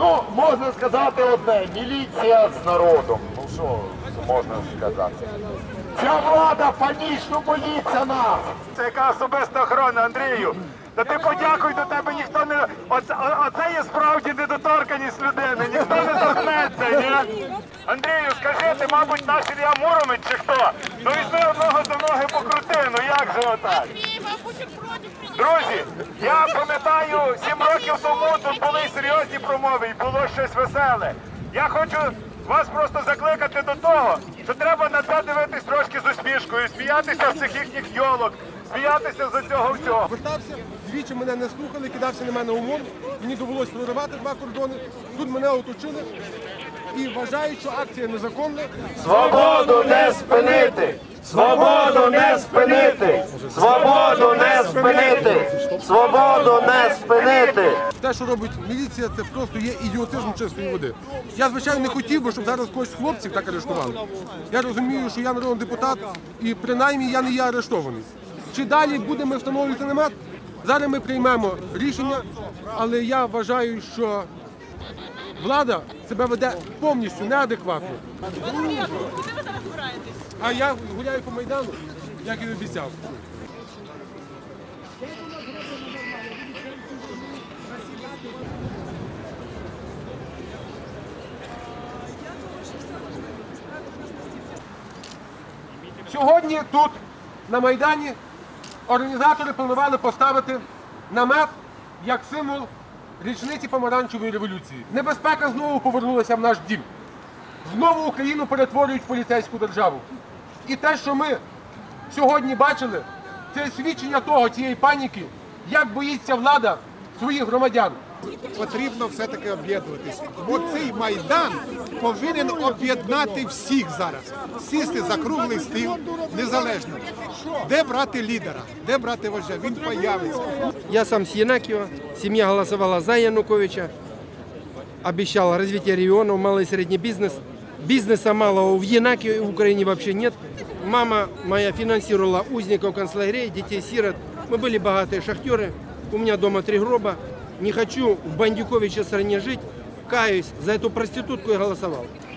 Ну, можна сказати одне, міліція з народом. Ну що можна сказати? Ця влада панічно боїться нас. Це яка особиста охорона, Андрію. Та ти подякуй, до тебе ніхто не... Оце є справді недоторканість людини, ніхто не торкнеться, ні? Андрію, скажи, ти, мабуть, наш Ілля Муромець чи хто? Ну візьми одного за ноги покрути, ну як же отак? Друзі, я пам'ятаю, 7 років тому тут були серйозні промови і було щось веселе. Я хочу вас просто закликати до того, що треба на це дивитись трошки з усмішкою, сміятися з цих їхніх йолок, сміятися з цього всього. Вертався, двічі мене не слухали, кидався на мене ОМОН, мені довелося проривати 2 кордони, тут мене оточили і вважають, що акція незаконна. Свободу не спинити! Свободу не спинити! Свободу не спинити! Свободу не спинити! Те, що робить міліція, це просто є ідіотизм чистої води. Я, звичайно, не хотів би, щоб зараз когось з хлопців так арештували. Я розумію, що я народний депутат і принаймні я не є арештований. Чи далі будемо встановлювати намет? Зараз ми приймемо рішення, але я вважаю, що влада себе веде повністю неадекватно. Куди ви зараз збираєтесь? А я гуляю по Майдану, як і обіцяв. Сьогодні тут, на Майдані, організатори планували поставити намет як символ річниці помаранчевої революції. Небезпека знову повернулася в наш дім. Знову Україну перетворюють в поліцейську державу. І те, що ми сьогодні бачили, це свідчення того, цієї паніки, як боїться влада своїх громадян. Потрібно все-таки об'єднуватися. Бо цей Майдан повинен об'єднати всіх зараз. Сісти за круглий стіл, незалежно. Де брати лідера, де брати вождя, він появиться. Я сам с Янакиева, семья голосовала за Януковича, обещал развитие регионов, малый и средний бизнес. Бизнеса малого в Янакиеве, в Украине вообще нет. Мама моя финансировала узников концлагерей, детей-сирот. Мы были богатые шахтеры, у меня дома 3 гроба. Не хочу в бандюковичьей стране жить, каюсь, за эту проститутку я голосовал.